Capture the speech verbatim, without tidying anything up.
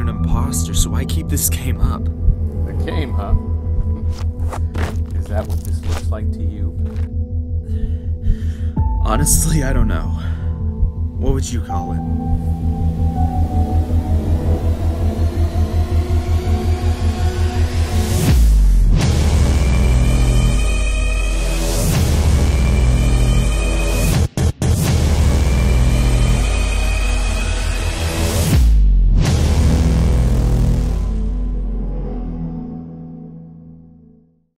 an imposter, so I keep this game up. A game, huh? Is that what this looks like to you? Honestly, I don't know. What would you call it?